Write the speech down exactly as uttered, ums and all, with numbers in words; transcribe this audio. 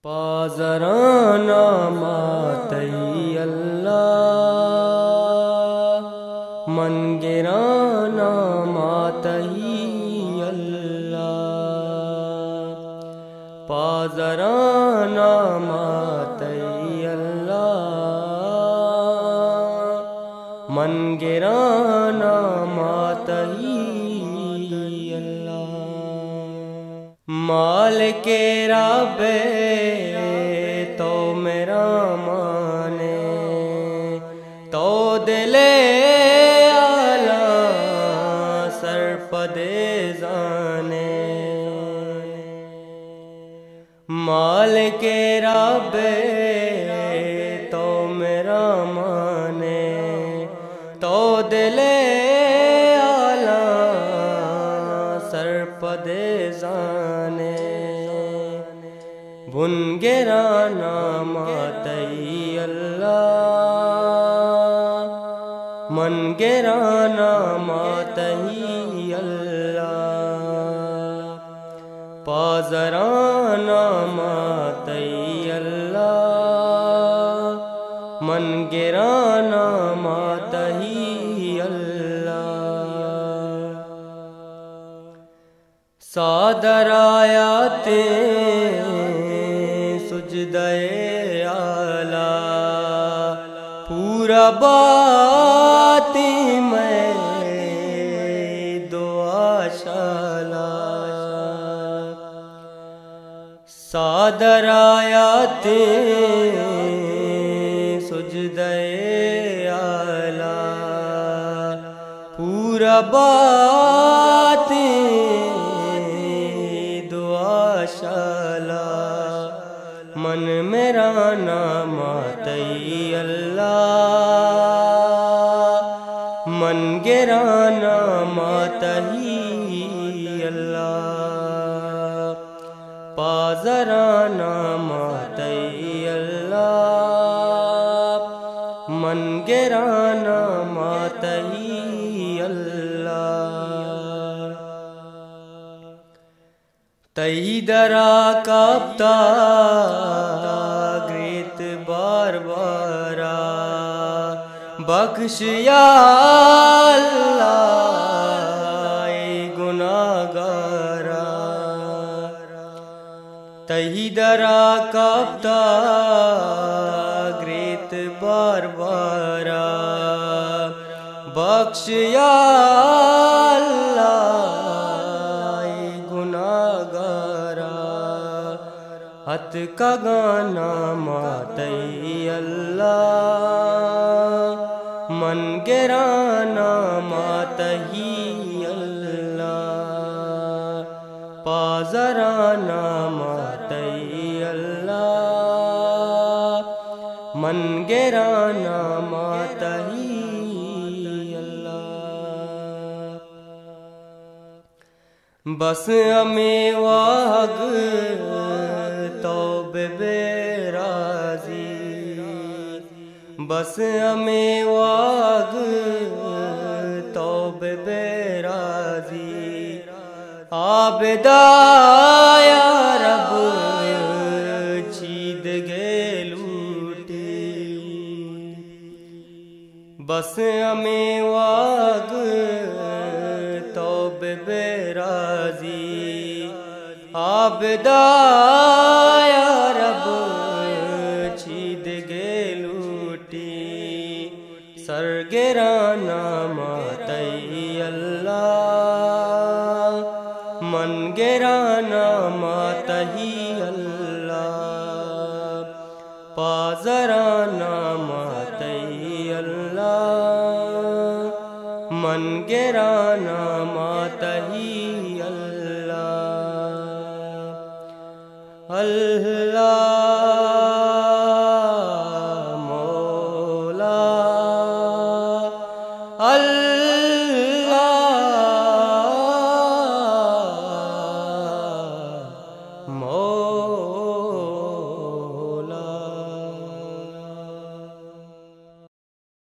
پازرانا ماتی اللہ من گرانا ماتی اللہ پازرانا ماتی اللہ من گرانا ماتی اللہ مالک رب تو میرا مانے تو دل آلا سر پدے زانے مالک رب تو میرا مانے تو دل آلا سر پدے زانے بن گرانا ماتی اللہ من گرانا ماتی اللہ پازرانا ماتی اللہ من گرانا ماتی اللہ صادر آیاتے سجدے آلہ پورا باتی میں دعا شالا صادر آیاتے سجدے آلہ پورا باتی دعا شالا من میرا نام آتی اللہ من گرانا ماتی اللہ پازرانا ماتی اللہ من گرانا ماتی اللہ تئی درا کاپتا گریت بار بارا بخش یا اللہ اے گناہگارا تئی درا کاپتا گریت بار بارا بخش یا اللہ ہت کا گانا ماتی اللہ من گرانا ماتی اللہ پازرانا ماتی اللہ من گرانا ماتی اللہ بس ہمیں واگ توب بے رازی بس ہمیں واگ توب بے رازی عابدہ یا رب چید گے لوٹی بس ہمیں واگ توب بے رازی عابدہ یا رب چید گے لوٹی سر گرانا ماتی اللہ من گرانا ماتی اللہ پازرانا ماتی اللہ من گرانا ماتی اللہ اللہ